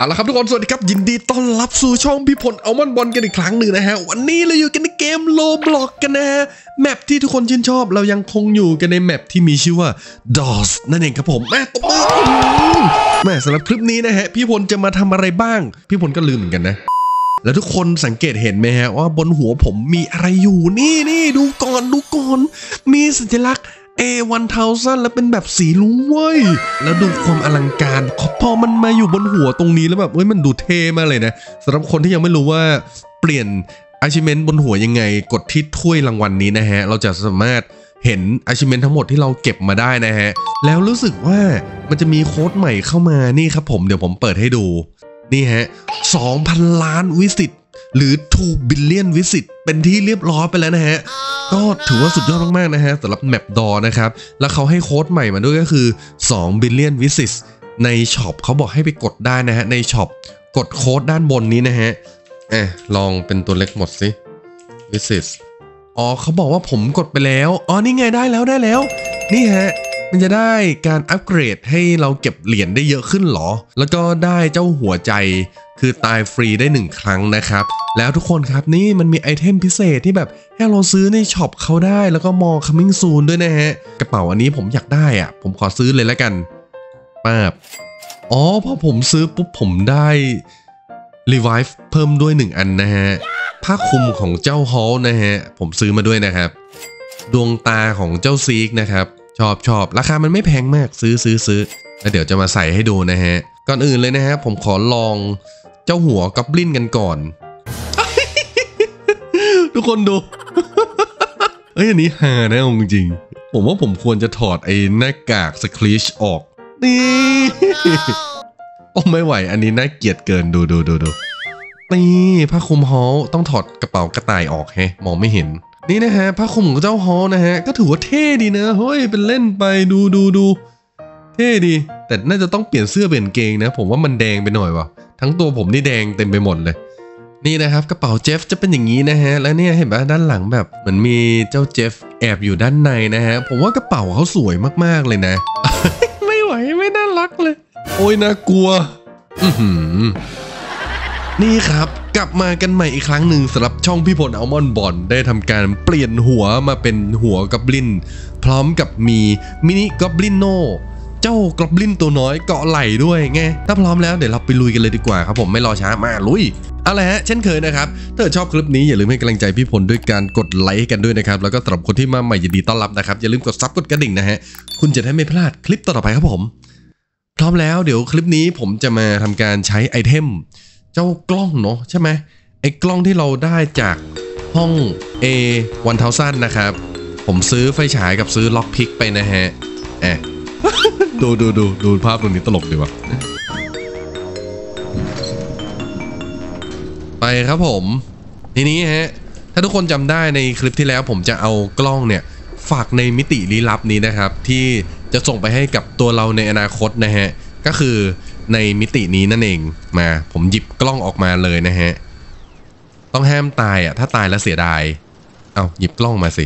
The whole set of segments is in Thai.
เอาละครับทุกคนสวัสดีครับยินดีต้อนรับสู่ช่องพี่พลอัลมอนด์บอลกันอีกครั้งหนึ่งนะฮะวันนี้เราอยู่กันในเกมโลบล็อกกันนะฮะแมปที่ทุกคนชื่นชอบเรายังคงอยู่กันในแมปที่มีชื่อว่า DOS นั่นเองครับผมแม่ตบมือแม่สำหรับคลิปนี้นะฮะพี่พลจะมาทำอะไรบ้างพี่พลก็ลืมเหมือนกันนะแล้วทุกคนสังเกตเห็นไหมฮะว่าบนหัวผมมีอะไรอยู่นี่ดูก่อนมีสัญลักษณ์A1000 แล้วเป็นแบบสีลุ้งเว้ยแล้วดูความอลังการพอมันมาอยู่บนหัวตรงนี้แล้วแบบมันดูเท่มากเลยนะสำหรับคนที่ยังไม่รู้ว่าเปลี่ยน achievement บนหัวยังไงกดที่ถ้วยรางวัลนี้นะฮะเราจะสามารถเห็น achievement ทั้งหมดที่เราเก็บมาได้นะฮะแล้วรู้สึกว่ามันจะมีโค้ดใหม่เข้ามานี่ครับผมเดี๋ยวผมเปิดให้ดูนี่ฮะ 2,000 ล้านวิสิตหรือ2 billion visit เป็นที่เรียบร้อยไปแล้วนะฮะก็ถือว่าสุดยอดมากๆนะฮะสำหรับแมปดอนะครับแล้วเขาให้โค้ดใหม่มาด้วยก็คือ2 billion visits ในช็อปเขาบอกให้ไปกดได้นะฮะในช็อปกดโค้ดด้านบนนี้นะฮะลองเป็นตัวเล็กหมดสิ visits อ๋อเขาบอกว่าผมกดไปแล้วอ๋อนี่ไงได้แล้วนี่ฮะมันจะได้การอัปเกรดให้เราเก็บเหรียญได้เยอะขึ้นหรอแล้วก็ได้เจ้าหัวใจคือตายฟรีได้1ครั้งนะครับแล้วทุกคนครับนี่มันมีไอเทมพิเศษที่แบบให้เราซื้อในช็อปเขาได้แล้วก็มอง coming soon ด้วยนะฮะกระเป๋าอันนี้ผมอยากได้อ่ะผมขอซื้อเลยแล้วกันป๊าบอ๋อพอผมซื้อปุ๊บผมได้ revive เพิ่มด้วย1อันนะฮะผ้าคลุมของเจ้าฮอลนะฮะผมซื้อมาด้วยนะครับดวงตาของเจ้าซีกนะครับชอบราคามันไม่แพงมากซื้อแล้วเดี๋ยวจะมาใส่ให้ดูนะฮะก่อนอื่นเลยนะฮะผมขอลองเจ้าหัวกอบลินกันก่อน ทุกคนดู อันนี้ฮานะจริงๆผมว่าผมควรจะถอดไอ้หน้ากากสคลีชออกนี่ โอ้ไม่ไหวอันนี้น่าเกลียดเกินดูนี่ผ้าคลุมฮอลต้องถอดกระเป๋ากระต่ายออกแฮะมองไม่เห็นนี่นะฮะผ้าคลุมของเจ้าฮอลนะฮะก็ถือว่าเท่ดีนะเฮ้ยเป็นเล่นไปดูเท่ดีแต่น่าจะต้องเปลี่ยนเสื้อเปลี่ยนเกงนะผมว่ามันแดงไปหน่อยวะทั้งตัวผมนี่แดงเต็มไปหมดเลยนี่นะครับกระเป๋าเจฟจะเป็นอย่างนี้นะฮะแล้วเนี่ยเห็นไหมด้านหลังแบบเหมือนมีเจ้าเจฟแอบอยู่ด้านในนะฮะผมว่ากระเป๋าเขาสวยมากๆเลยนะ ไม่ไหวไม่น่ารักเลยโอ้ยน่ากลัวนี่ครับกลับมากันใหม่อีกครั้งหนึ่งสำหรับช่องพี่พลอัลมอนด์บอลได้ทำการเปลี่ยนหัวมาเป็นหัวกอบลินพร้อมกับมีมินิกอบลินโนเจ้ากอบลินตัวน้อยเกาะไหล่ด้วยไงถ้าพร้อมแล้วเดี๋ยวเราไปลุยกันเลยดีกว่าครับผมไม่รอช้ามาลุยเอาละฮะเช่นเคยนะครับถ้าชอบคลิปนี้อย่าลืมให้กำลังใจพี่พลด้วยการกดไลค์กันด้วยนะครับแล้วก็สำหรับคนที่มาใหม่ยินดีต้อนรับนะครับอย่าลืมกดซับกดกระดิ่งนะฮะคุณจะได้ไม่พลาดคลิปต่อไปครับผมพร้อมแล้วเดี๋ยวคลิปนี้ผมจะมาทำการใช้ไอเทมเจ้ากล้องเนาะใช่ไหมไอ้กล้องที่เราได้จากห้อง A1000 นะครับผมซื้อไฟฉายกับซื้อล็อกพิกไปนะฮะดูภาพตรงนี้ตลกดีวะไปครับผมทีนี้ฮะถ้าทุกคนจำได้ในคลิปที่แล้วผมจะเอากล้องเนี่ยฝากในมิติลี้ลับนี้นะครับที่จะส่งไปให้กับตัวเราในอนาคตนะฮะก็คือในมิตินี้นั่นเองมาผมหยิบกล้องออกมาเลยนะฮะต้องห้ามตายอ่ะถ้าตายแล้วเสียดายเอาหยิบกล้องมาสิ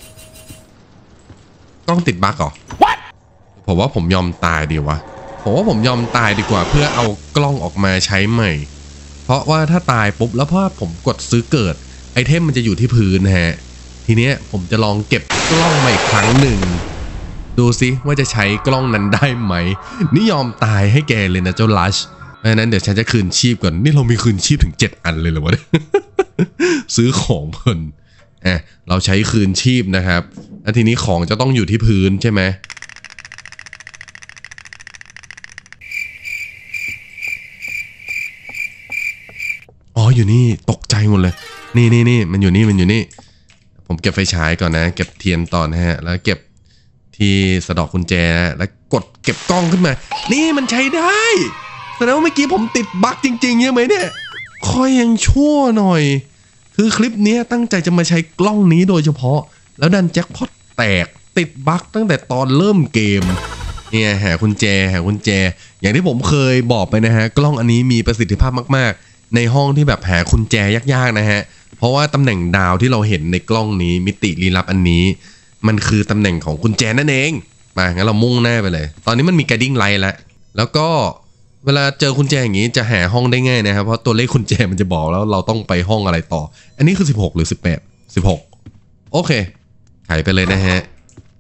กล้องติดบั๊กเหรอผมว่าผมยอมตายดีวะผมว่าผมยอมตายดีกว่าเพื่อเอากล้องออกมาใช้ใหม่เพราะว่าถ้าตายปุ๊บแล้วพอผมกดซื้อเกิดไอเทมมันจะอยู่ที่พื้นฮะทีเนี้ยผมจะลองเก็บกล้องใหม่ครั้งหนึ่งดูซิว่าจะใช้กล้องนั้นได้ไหมนี่ยอมตายให้แกเลยนะเจ้าลัชเพราะนั้นเดี๋ยวฉันจะคืนชีพก่อนนี่เรามีคืนชีพถึง7อันเลยเหรอวะ ซื้อของเพลินเราใช้คืนชีพนะครับแล้วทีนี้ของจะต้องอยู่ที่พื้นใช่ไหมอ๋ออยู่นี่ตกใจหมดเลยนี่มันอยู่นี่ผมเก็บไฟฉายก่อนนะเก็บเทียนต่อนะฮะแล้วเก็บที่สะดอกกุญแจแล้วกดเก็บกล้องขึ้นมานี่มันใช้ได้แสดงว่าเมื่อกี้ผมติดบั๊กจริงๆใช่ไหมเนี่ยคอยยังชั่วหน่อยคือคลิปนี้ตั้งใจจะมาใช้กล้องนี้โดยเฉพาะแล้วดันแจ็คพอตแตกติดบั๊กตั้งแต่ตอนเริ่มเกมเนี่ยหากุญแจอย่างที่ผมเคยบอกไปนะฮะกล้องอันนี้มีประสิทธิภาพมากๆในห้องที่แบบหากุญแจยากๆนะฮะเพราะว่าตำแหน่งดาวที่เราเห็นในกล้องนี้มิติลี้ลับอันนี้มันคือตำแหน่งของกุญแจนั่นเองมางั้นเรามุ่งหน้าไปเลยตอนนี้มันมี guiding light แล้วก็เเวลาเจอกุญแจอย่างนี้จะหาห้องได้ง่ายนะครับเพราะตัวเลขกุญแจมันจะบอกแล้วเราต้องไปห้องอะไรต่ออันนี้คือ16หรือ18 16โอเคไขไปเลยนะฮะ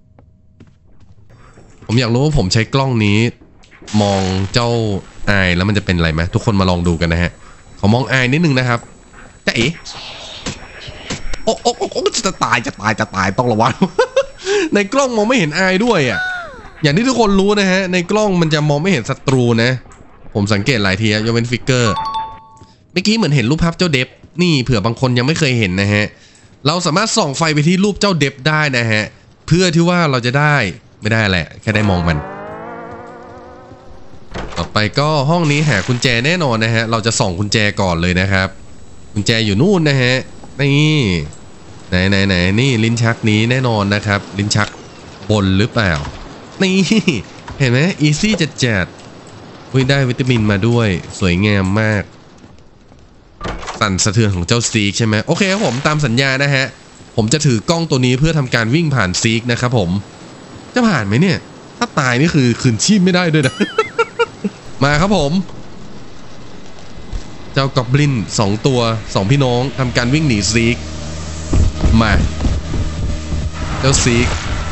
ผมอยากรู้ว่าผมใช้กล้องนี้มองเจ้าอายแล้วมันจะเป็นอะไรไหมทุกคนมาลองดูกันนะฮะขอมองอายนิดนึงนะครับจะเอ๋โอ้จะตายต้องระวัง ในกล้องมองไม่เห็นอายด้วยอ่ะอย่างที่ทุกคนรู้นะฮะในกล้องมันจะมองไม่เห็นศัตรูนะผมสังเกตหลายทียกเว้นฟิกเกอร์เมื่อกี้เหมือนเห็นรูปภาพเจ้าเดฟนี่เผื่อบางคนยังไม่เคยเห็นนะฮะเราสามารถส่องไฟไปที่รูปเจ้าเดฟได้นะฮะเพื่อที่ว่าเราจะได้ไม่ได้แหละแค่ได้มองมันต่อไปก็ห้องนี้หากุญแจแน่นอนนะฮะเราจะส่องกุญแจก่อนเลยนะครับกุญแจอยู่นู่นนะฮะนี่ไหนนี่ลิ้นชักนี้แน่นอนนะครับลิ้นชักบนหรือเปล่านี่เห็นไหมอีซี่จัดได้วิตามินมาด้วยสวยงามมากสั่นสะเทือนของเจ้าซีกใช่ไหมโอเคครับผมตามสัญญานะฮะผมจะถือกล้องตัวนี้เพื่อทำการวิ่งผ่านซีกนะครับผมจะผ่านไหมเนี่ยถ้าตายนี่คือคืนชีพไม่ได้ด้วยนะ มาครับผมเจ้ากอบลิน2ตัว2พี่น้องทำการวิ่งหนีซีกมาเจ้าซีก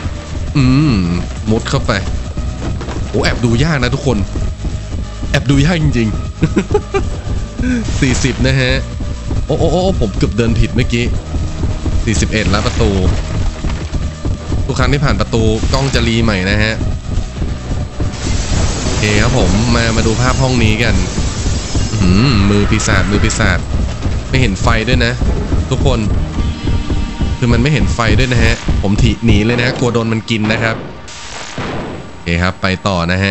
มุดเข้าไปโอ้แอบดูยากนะทุกคนแอบดูยากจริงๆ40นะฮะโอ้ผมเกือบเดินผิดเมื่อกี้41แล้วประตูทุกครั้งที่ผ่านประตูกล้องจะรีใหม่นะฮะโอเคครับผมมาดูภาพห้องนี้กันมือปีศาจไม่เห็นไฟด้วยนะทุกคนคือมันไม่เห็นไฟด้วยนะฮะผมหนีเลยนะกลัวโดนมันกินนะครับโอเคครับไปต่อนะฮะ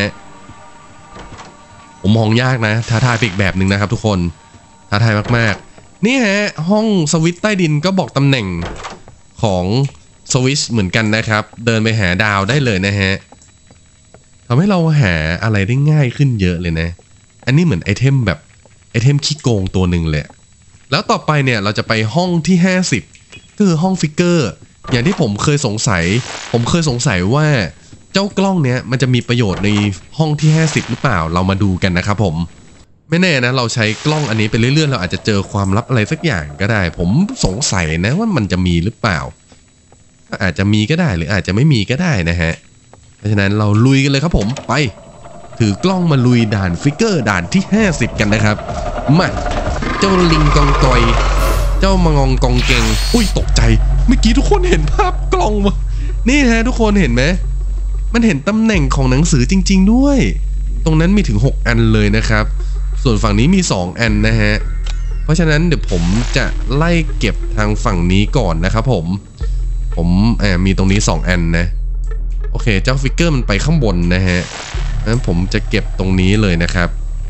ผมมองยากนะท้าทายอีกแบบหนึ่งนะครับทุกคนท้าทายมากๆนี่ฮะห้องสวิตช์ใต้ดินก็บอกตำแหน่งของสวิตช์เหมือนกันนะครับเดินไปหาดาวได้เลยนะฮะทำให้เราหาอะไรได้ง่ายขึ้นเยอะเลยนะอันนี้เหมือนไอเทมแบบไอเทมขี้โกงตัวหนึ่งเลยแล้วต่อไปเนี่ยเราจะไปห้องที่50ก็คือห้องฟิกเกอร์อย่างที่ผมเคยสงสัยว่าเจ้ากล้องเนี้ยมันจะมีประโยชน์ในห้องที่50หรือเปล่าเรามาดูกันนะครับผมไม่แน่นะเราใช้กล้องอันนี้ไปเรื่อยๆเราอาจจะเจอความลับอะไรสักอย่างก็ได้ผมสงสัยนะว่ามันจะมีหรือเปล่าอาจจะมีก็ได้หรืออาจจะไม่มีก็ได้นะฮะเพราะฉะนั้นเราลุยกันเลยครับผมไปถือกล้องมาลุยด่านฟิกเกอร์ด่านที่50กันนะครับมาเจ้าลิงกองกอยเจ้ามางองกองเกงอุ้ยตกใจเมื่อกี้ทุกคนเห็นภาพกล้องวะนี่ฮะทุกคนเห็นไหมมันเห็นตำแหน่งของหนังสือจริงๆด้วยตรงนั้นมีถึง6อันเลยนะครับส่วนฝั่งนี้มี2อันนะฮะเพราะฉะนั้นเดี๋ยวผมจะไล่เก็บทางฝั่งนี้ก่อนนะครับผมมีตรงนี้2อันนะโอเคเจ้าฟิกเกอร์มันไปข้างบนนะฮะงั้นผมจะเก็บตรงนี้เลยนะครับ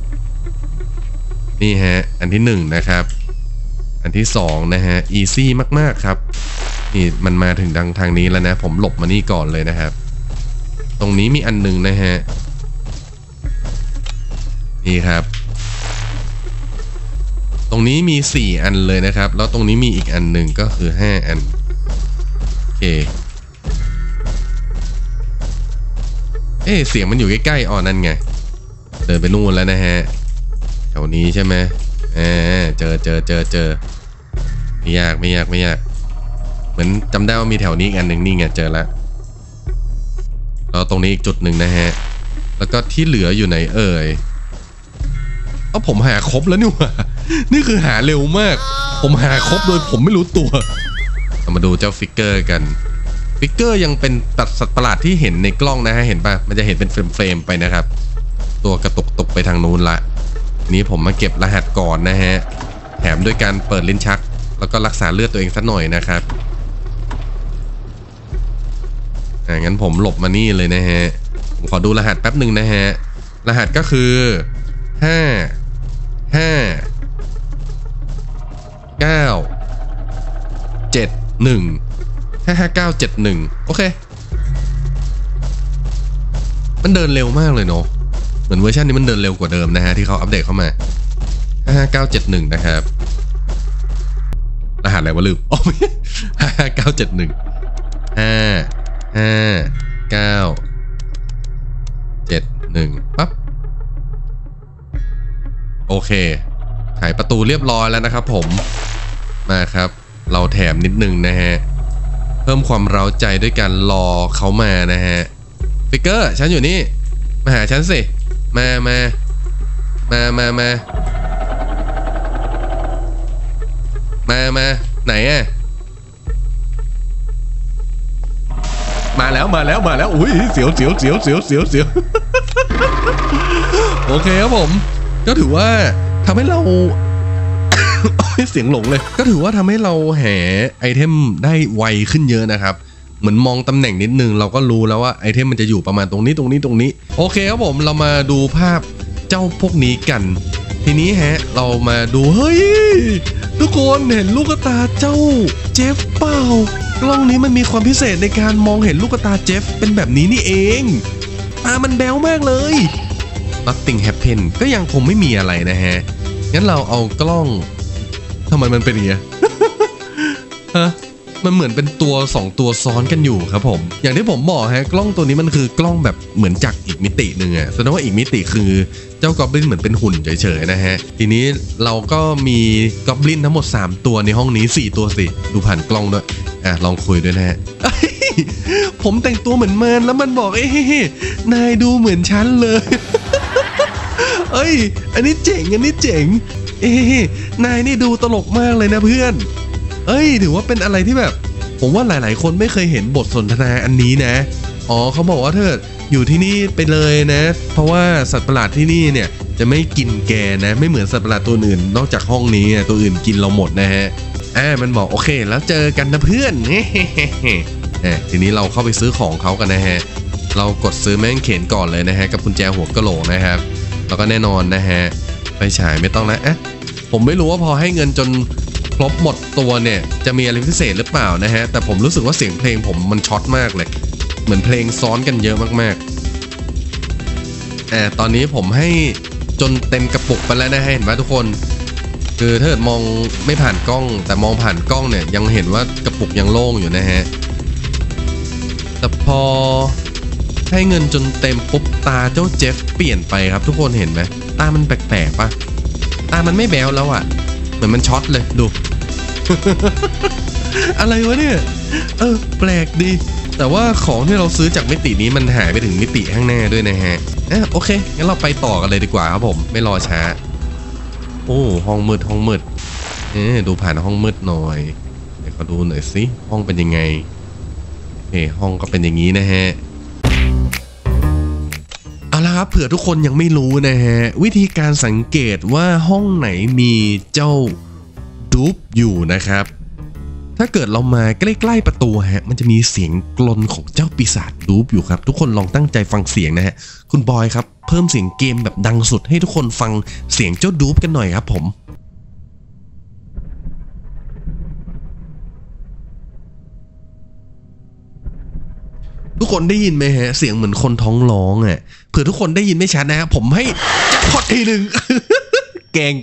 นี่ฮะอันที่1นะครับอันที่2นะฮะอีซี่มากๆครับนี่มันมาถึงทางนี้แล้วนะผมหลบมานี่ก่อนเลยนะครับตรงนี้มีอันหนึ่งนะฮะนี่ครับตรงนี้มี4อันเลยนะครับแล้วตรงนี้มีอีกอันหนึ่งก็คือ5อันโอเคเสียงมันอยู่ใกล้ๆอ๋อนั่นไงเดินไปนู่นแล้วนะฮะแถวนี้ใช่ไหมเจอไม่ยากเหมือนจำได้ว่ามีแถวนี้อีกอันหนึ่งนี่ไงเจอแล้วแล้วตรงนี้อีกจุดหนึ่งนะฮะแล้วก็ที่เหลืออยู่ไหนผมหาครบแล้วนี่หว่านี่คือหาเร็วมากผมหาครบโดยผมไม่รู้ตัวเรามาดูเจ้าฟิกเกอร์กันฟิกเกอร์ยังเป็นสัตว์ประหลาดที่เห็นในกล้องนะฮะเห็นป่ะมันจะเห็นเป็นเฟรมไปนะครับตัวกระตุกตกไปทางนู้นละนี้ผมมาเก็บรหัสก่อนนะฮะแถมด้วยการเปิดลิ้นชักแล้วก็รักษาเลือดตัวเองสักหน่อยนะครับงั้นผมหลบมานี่เลยนะฮะผมขอดูรหัสแป๊บหนึ่งนะฮะรหัสก็คือ5571โอเคมันเดินเร็วมากเลยเนาะเหมือนเวอร์ชันนี้มันเดินเร็วกว่าเดิมนะฮะที่เขาอัปเดตเข้ามา5971นะครับรหัสอะไรวะลืมอ๋อ5971 5591ปั๊บโอเคไขประตูเรียบร้อยแล้วนะครับผมมาครับเราแถมนิดนึงนะฮะเพิ่มความเร้าใจด้วยการรอเขามานะฮะฟิกเกอร์ฉันอยู่นี่มาหาฉันสิมาไหนอะมาแล้วอุ้ยเสียวโอเคครับผมก็ถือว่าทำให้เรา เสียงหลงเลยก็ถือว่าทำให้เราแห่ไอเทมได้ไวขึ้นเยอะนะครับเหมือนมองตำแหน่งนิดนึงเราก็รู้แล้วว่าไอเทมมันจะอยู่ประมาณตรงนี้โอเคครับผมเรามาดูภาพเจ้าพวกนี้กันทีนี้เรามาดูเฮ้ยทุกคนเห็นลูกตาเจ้าเจฟเปล่ากล้องนี้มันมีความพิเศษในการมองเห็นลูกตาเจฟเป็นแบบนี้นี่เองตามันแบ๊วมากเลย Nothing happen ก็ยังคงไม่มีอะไรนะฮะงั้นเราเอากล้องทำไมมันเป็นอย่างเงี้ย มันเหมือนเป็นตัว2ตัวซ้อนกันอยู่ครับผมอย่างที่ผมบอกกล้องตัวนี้มันคือกล้องแบบเหมือนจากอีกมิติหนึ่งอะแสดงว่าอีกมิติคือเจ้ากอบลินเหมือนเป็นหุ่นเฉยๆนะฮะทีนี้เราก็มีกอบลินทั้งหมด3ตัวในห้องนี้4ตัวสิดูผ่านกล้องด้วยลองคุยด้วยนะฮะ ผมแต่งตัวเหมือนเมินแล้วมันบอกนายดูเหมือนฉันเลย อันนี้เจ๋งนายนี่ดูตลกมากเลยนะเพื่อนถือว่าเป็นอะไรที่แบบผมว่าหลายๆคนไม่เคยเห็นบทสนทนาอันนี้นะเขาบอกว่าเธออยู่ที่นี่ไปเลยนะเพราะว่าสัตว์ประหลาดที่นี่เนี่ยจะไม่กินแกนะไม่เหมือนสัตว์ประหลาดตัวอื่นนอกจากห้องนี้ตัวอื่นกินเราหมดนะฮะมันบอกโอเคแล้วเจอกันนะเพื่อน ทีนี้เราเข้าไปซื้อของเขากันนะฮะเรากดซื้อแม่งเข็นก่อนเลยนะฮะกับกุญแจหัวกะโหลกนะครับแล้วก็แน่นอนนะฮะไปฉายไม่ต้องนะผมไม่รู้ว่าพอให้เงินจนครบหมดตัวเนี่ยจะมีอะไรพิเศษหรือเปล่านะฮะแต่ผมรู้สึกว่าเสียงเพลงผมมันช็อตมากเลยเหมือนเพลงซ้อนกันเยอะมากๆตอนนี้ผมให้จนเต็มกระปุกไปแล้วนะฮะเห็นไหมทุกคนคือถ้าเกิดมองไม่ผ่านกล้องแต่มองผ่านกล้องเนี่ยยังเห็นว่ากระปุกยังโล่งอยู่นะฮะแต่พอให้เงินจนเต็มปุ๊บตาเจ้าเจฟเปลี่ยนไปครับทุกคนเห็นไหมตามันแปลกๆปะตามันไม่แบ๊วแล้วอ่ะเหมือนมันช็อตเลยดู อะไรวะเนี่ยแปลกดีแต่ว่าของที่เราซื้อจากมิตินี้มันหายไปถึงมิติข้างหน้าด้วยนะฮะโอเคงั้นเราไปต่อกันเลยดีกว่าครับผมไม่รอช้าโอ้ห้องมืดดูผ่านห้องมืดหน่อยเดี๋ยวขอดูหน่อยสิห้องเป็นยังไงห้องก็เป็นอย่างนี้นะฮะเอาละครับเผื่อทุกคนยังไม่รู้นะฮะวิธีการสังเกตว่าห้องไหนมีเจ้าดูปอยู่นะครับถ้าเกิดเรามาใกล้ๆประตูมันจะมีเสียงกลนของเจ้าปีศาจดูปอยู่ครับทุกคนลองตั้งใจฟังเสียงนะฮะคุณบอยครับเพิ่มเสียงเกมแบบดังสุดให้ทุกคนฟังเสียงเจ้าดูปกันหน่อยครับผมทุกคนได้ยินไหมฮะเสียงเหมือนคนท้องร้องเผื่อทุกคนได้ยินไม่ชัดนะฮะผมให้แจ็คพอตทีหนึ่ง แกง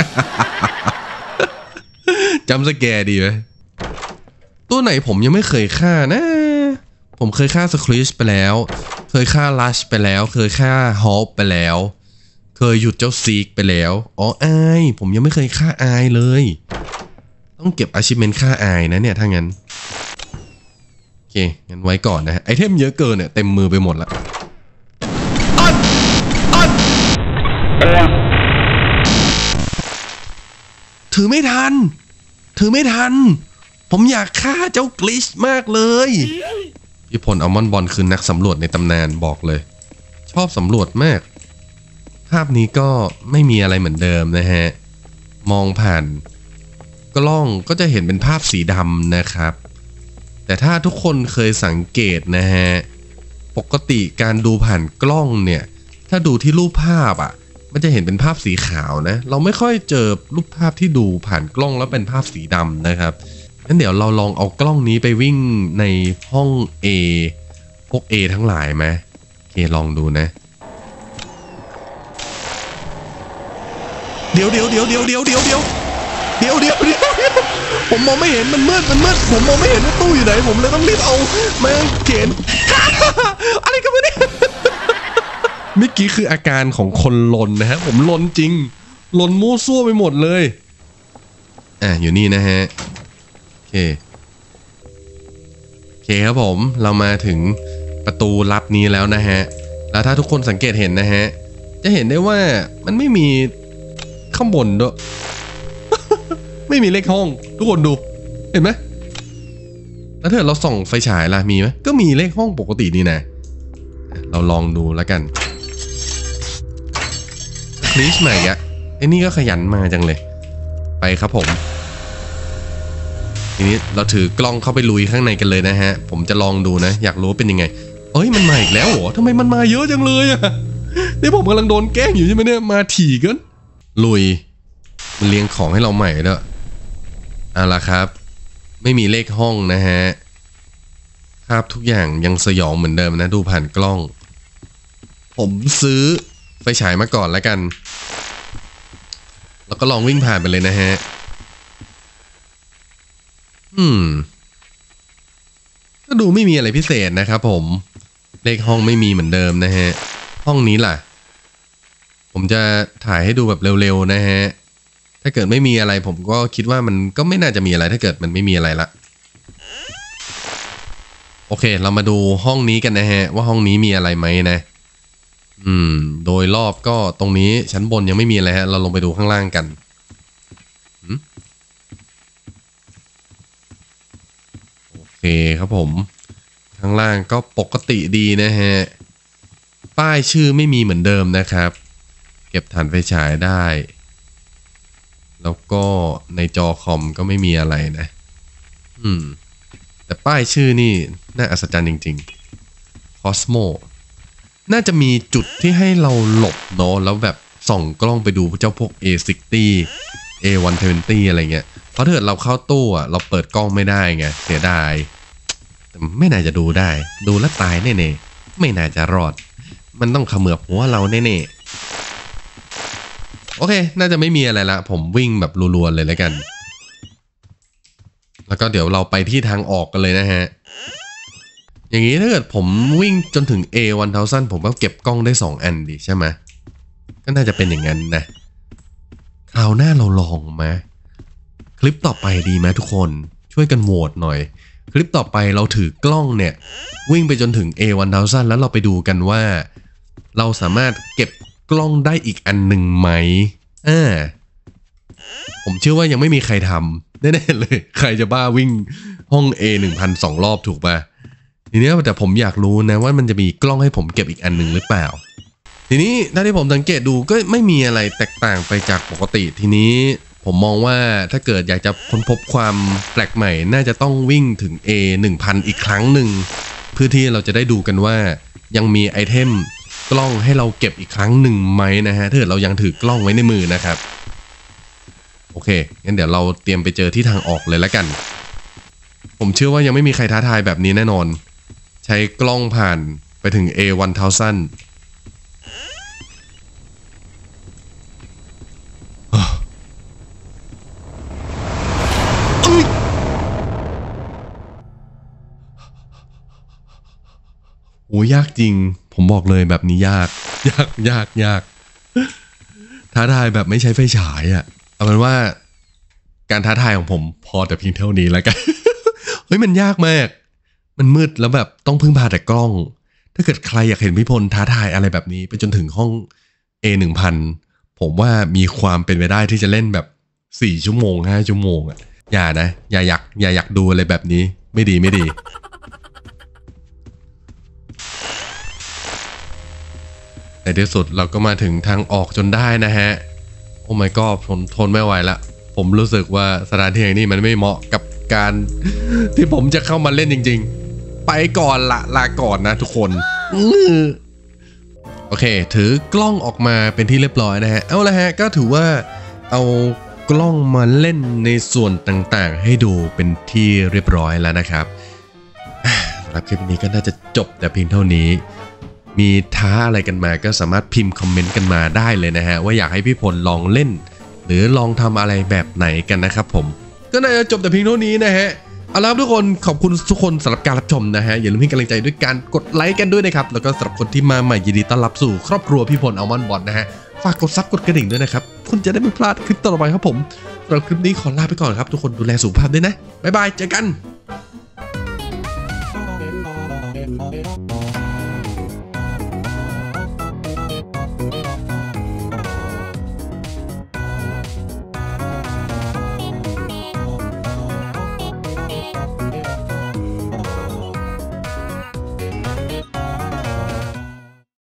จำสแกร์ดีไหมตัวไหนผมยังไม่เคยฆ่านะผมเคยฆ่าสคริชไปแล้วเคยฆ่าลัชไปแล้วเคยฆ่าฮอปไปแล้วเคยหยุดเจ้าซีกไปแล้วผมยังไม่เคยฆ่าอายเลยต้องเก็บอาชีพเมนฆ่าอายนะเนี่ยถ้างั้นโอเคงั้นไว้ก่อนนะไอเทมเยอะเกินเนี่ยเต็มมือไปหมดละถือไม่ทันผมอยากฆ่าเจ้ากลิชมากเลยพี่พลอัลมอนด์บอลคือนักสำรวจในตำนานบอกเลยชอบสำรวจมากภาพนี้ก็ไม่มีอะไรเหมือนเดิมนะฮะมองผ่านกล้องก็จะเห็นเป็นภาพสีดำนะครับแต่ถ้าทุกคนเคยสังเกตนะฮะปกติการดูผ่านกล้องเนี่ยถ้าดูที่รูปภาพมันจะเห็นเป็นภาพสีขาวนะเราไม่ค่อยเจอรูปภาพที่ดูผ่านกล้องแล้วเป็นภาพสีดำนะครับงั้นเดี๋ยวเราลองเอากล้องนี้ไปวิ่งในห้อง A พวก A ทั้งหลายไหมโอเคลองดูนะเดี๋ยวผมมองไม่เห็นมันมืดผมมองไม่เห็นว่าตู้อยู่ไหนผมเลยต้องรีบเอามาเข็น อะไรกันวะเนี่ยเมื่อกี้คืออาการของคนลนนะฮะผมลนจริงหล่นมั่วซั่วไปหมดเลยอยู่นี่นะฮะโอเคครับผมเรามาถึงประตูลับนี้แล้วนะฮะแล้วถ้าทุกคนสังเกตเห็นนะฮะจะเห็นได้ว่ามันไม่มีข้างบนด้วย ไม่มีเลขห้องทุกคนดูเห็นไหมแล้วถ้าเราส่องไฟฉายล่ะมีไหมก็มีเลขห้องปกตินี่นะเราลองดูแล้วกันคลิชใหม่อะไอ้นี่ก็ขยันมาจังเลยไปครับผมทีนี้เราถือกล้องเข้าไปลุยข้างในกันเลยนะฮะผมจะลองดูนะอยากรู้เป็นยังไงเอ้ยมันมาอีกแล้วเหรอทำไมมันมาเยอะจังเลยอะนี่ผมกำลังโดนแกล้งอยู่ใช่ไหมเนี่ยมาถี่เกินลุยมันเรียงของให้เราใหม่ด้วยล่ะครับไม่มีเลขห้องนะฮะภาพทุกอย่างยังสยองเหมือนเดิมนะดูผ่านกล้องผมซื้อไฟฉายมาก่อนแล้วกันแล้วก็ลองวิ่งผ่านไปเลยนะฮะก็ดูไม่มีอะไรพิเศษนะครับผมเลขห้องไม่มีเหมือนเดิมนะฮะห้องนี้ล่ะผมจะถ่ายให้ดูแบบเร็วๆนะฮะถ้าเกิดไม่มีอะไรผมก็คิดว่ามันก็ไม่น่าจะมีอะไรถ้าเกิดมันไม่มีอะไรละโอเคเรามาดูห้องนี้กันนะฮะว่าห้องนี้มีอะไรไหมนะโดยรอบก็ตรงนี้ชั้นบนยังไม่มีอะไรฮะเราลงไปดูข้างล่างกันโอเคครับผมข้างล่างก็ปกติดีนะฮะป้ายชื่อไม่มีเหมือนเดิมนะครับเก็บถ่านไฟฉายได้แล้วก็ในจอคอมก็ไม่มีอะไรนะแต่ป้ายชื่อนี่น่าอัศจรรย์จริงๆ Cosmo น่าจะมีจุดที่ให้เราหลบเนาะแล้วแบบส่องกล้องไปดูเจ้าพวก A60 A120 อะไรเงี้ยเพราะถ้าเกิดเราเข้าตู้เราเปิดกล้องไม่ได้ไงเสียดายแต่ไม่น่าจะดูได้ดูแล้วตายแน่ๆไม่น่าจะรอดมันต้องเขมือบหัวเราแน่ๆโอเคน่าจะไม่มีอะไรละผมวิ่งแบบรัวๆเลยแล้วกันแล้วก็เดี๋ยวเราไปที่ทางออกกันเลยนะฮะอย่างนี้ถ้าเกิดผมวิ่งจนถึง A1000 ผมก็เก็บกล้องได้2อันดิใช่ไหมก็น่าจะเป็นอย่างนั้นนะคราวหน้าเราลองไหมคลิปต่อไปดีไหมทุกคนช่วยกันโหวตหน่อยคลิปต่อไปเราถือกล้องเนี่ยวิ่งไปจนถึง A1000 แล้วเราไปดูกันว่าเราสามารถเก็บกล้องได้อีกอันหนึ่งไหมผมเชื่อว่ายังไม่มีใครทำแน่ๆเลยใครจะบ้าวิ่งห้อง A1000 2 รอบถูกป่ะทีนี้แต่ผมอยากรู้นะว่ามันจะมีกล้องให้ผมเก็บอีกอันหนึ่งหรือเปล่าทีนี้ถ้าที่ผมสังเกตดูก็ไม่มีอะไรแตกต่างไปจากปกติทีนี้ผมมองว่าถ้าเกิดอยากจะค้นพบความแปลกใหม่น่าจะต้องวิ่งถึง A1000 อีกครั้งหนึ่งเพื่อที่เราจะได้ดูกันว่ายังมีไอเทมกล้องให้เราเก็บอีกครั้งหนึ่งไหมนะฮะถ้าเกิดเรายังถือกล้องไว้ในมือนะครับโอเคงั้นเดี๋ยวเราเตรียมไปเจอที่ทางออกเลยแล้วกันผมเชื่อว่ายังไม่มีใครท้าทายแบบนี้แน่นอนใช้กล้องผ่านไปถึง A1000โอ้ยากจริงผมบอกเลยแบบนี้ยากท้าทายแบบไม่ใช้ไฟฉายเอาเป็นว่าการท้าทายของผมพอแต่เพียงเท่านี้แล้วกัน เฮ้ยมันยากมากมันมืดแล้วแบบต้องพึ่งพาแต่กล้องถ้าเกิดใครอยากเห็นพี่พลท้าทายอะไรแบบนี้ไปจนถึงห้อง A1000 ผมว่ามีความเป็นไปได้ที่จะเล่นแบบ4 ชั่วโมง5 ชั่วโมงอย่านะอย่าอยากดูอะไรแบบนี้ไม่ดีในที่สุดเราก็มาถึงทางออกจนได้นะฮะโอ้ my god ผมทนไม่ไหวละผมรู้สึกว่าสถานที่แห่งนี้มันไม่เหมาะกับการที่ผมจะเข้ามาเล่นจริงๆไปก่อนลาก่อนนะทุกคนโอเคถือกล้องออกมาเป็นที่เรียบร้อยนะฮะเอาละฮะก็ถือว่าเอากล้องมาเล่นในส่วนต่างๆให้ดูเป็นที่เรียบร้อยแล้วนะครับสำหรับคลิปนี้ก็น่าจะจบแต่เพียงเท่านี้มีท้าอะไรกันมาก็สามารถพิมพ์คอมเมนต์กันมาได้เลยนะฮะว่าอยากให้พี่พลลองเล่นหรือลองทำอะไรแบบไหนกันนะครับผมก็น่าจะจบแต่เพียงเท่านี้นะฮะเอาล่ะทุกคนขอบคุณทุกคนสำหรับการรับชมนะฮะอย่าลืมให้กำลังใจด้วยการกดไลค์กันด้วยนะครับแล้วก็สำหรับคนที่มาใหม่ยินดีต้อนรับสู่ครอบครัวพี่พลอัลมอนด์บอทนะฮะฝากกดซับกดกระดิ่งด้วยนะครับคุณจะได้ไม่พลาดคลิปต่อไปครับผมสำหรับคลิปนี้ขอลาไปก่อนครับทุกคนดูแลสุขภาพด้วยนะบ๊ายบายเจอกัน